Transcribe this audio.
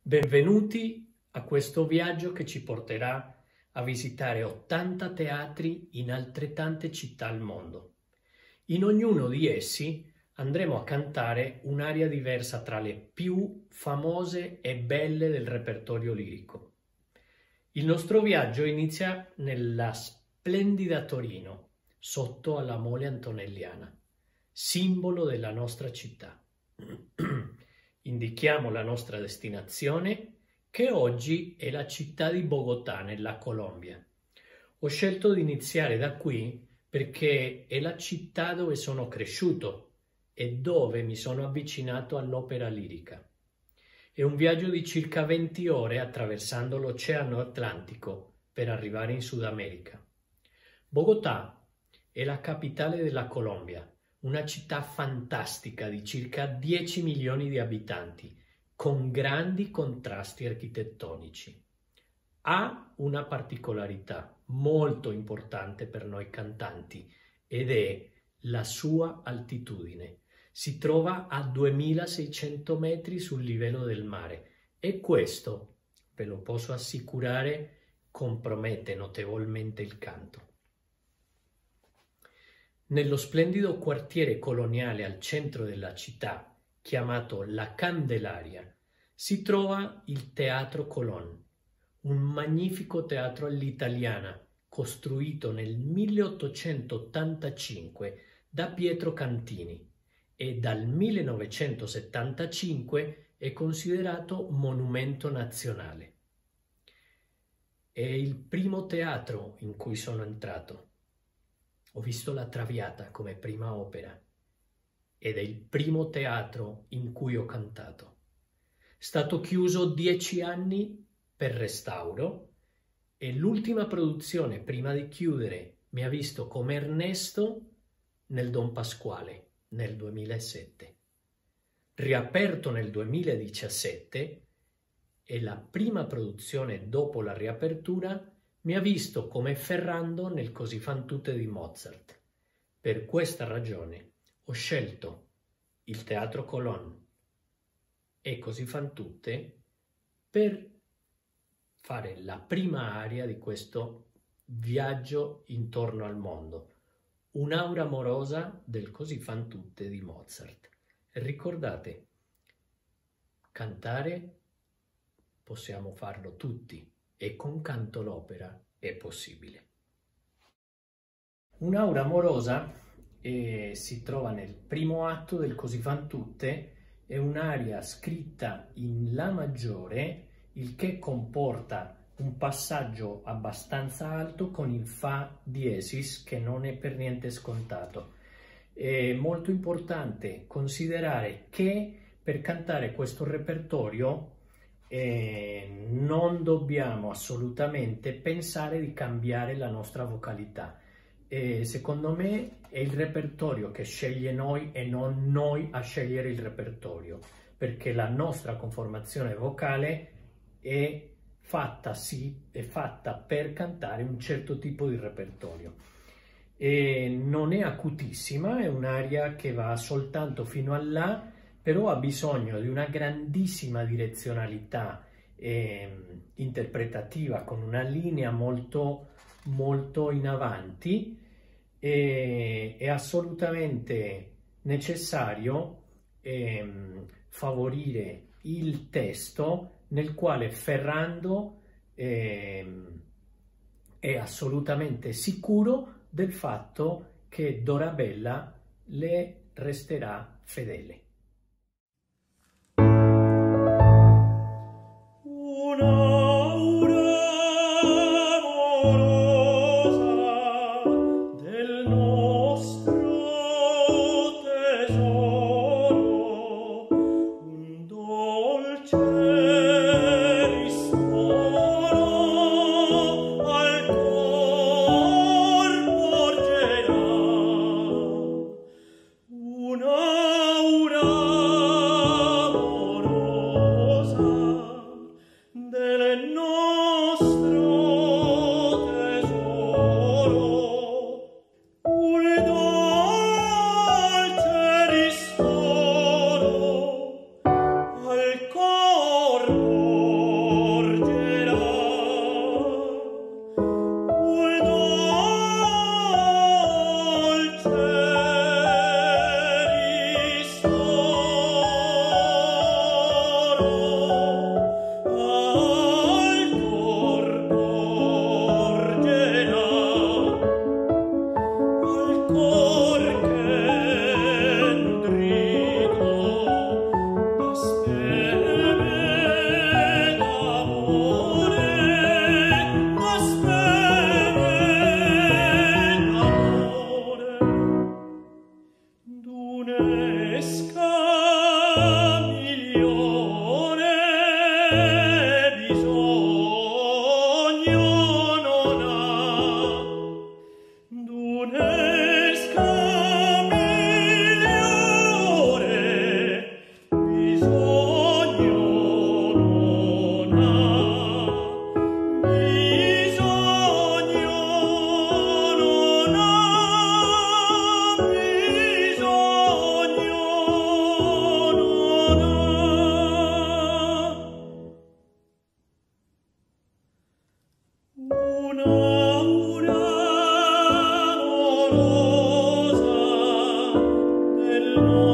Benvenuti a questo viaggio che ci porterà a visitare 80 teatri in altrettante città al mondo. In ognuno di essi andremo a cantare un'aria diversa tra le più famose e belle del repertorio lirico. Il nostro viaggio inizia nella splendida Torino, sotto alla Mole Antonelliana, simbolo della nostra città. Indichiamo la nostra destinazione, che oggi è la città di Bogotà, nella Colombia. Ho scelto di iniziare da qui perché è la città dove sono cresciuto e dove mi sono avvicinato all'opera lirica. È un viaggio di circa 20 ore attraversando l'Oceano Atlantico per arrivare in Sud America. Bogotà è la capitale della Colombia, una città fantastica di circa 10 milioni di abitanti, con grandi contrasti architettonici. Ha una particolarità molto importante per noi cantanti ed è la sua altitudine. Si trova a 2600 metri sul livello del mare e questo, ve lo posso assicurare, compromette notevolmente il canto. Nello splendido quartiere coloniale al centro della città, chiamato La Candelaria, si trova il Teatro Colón, un magnifico teatro all'italiana costruito nel 1885 da Pietro Cantini e dal 1975 è considerato monumento nazionale. È il primo teatro in cui sono entrato. Ho visto La Traviata come prima opera ed è il primo teatro in cui ho cantato. È stato chiuso 10 anni per restauro e l'ultima produzione prima di chiudere mi ha visto come Ernesto nel Don Pasquale nel 2007. Riaperto nel 2017 e la prima produzione dopo la riapertura mi ha visto come Ferrando nel Così fan tutte di Mozart. Per questa ragione ho scelto il Teatro Colón e Così fan tutte per fare la prima aria di questo viaggio intorno al mondo, un'aura amorosa del Così fan tutte di Mozart. E ricordate, cantare possiamo farlo tutti. E con Canto l'Opera è possibile. Un'aura amorosa si trova nel primo atto del Così fan tutte, è un'aria scritta in La maggiore, il che comporta un passaggio abbastanza alto con il Fa diesis, che non è per niente scontato. È molto importante considerare che per cantare questo repertorio non dobbiamo assolutamente pensare di cambiare la nostra vocalità. Secondo me è il repertorio che sceglie noi e non noi a scegliere il repertorio, perché la nostra conformazione vocale è fatta per cantare un certo tipo di repertorio. Non è acutissima, è un'aria che va soltanto fino a là, però ha bisogno di una grandissima direzionalità interpretativa, con una linea molto in avanti. È assolutamente necessario favorire il testo nel quale Ferrando è assolutamente sicuro del fatto che Dorabella le resterà fedele. Delle No.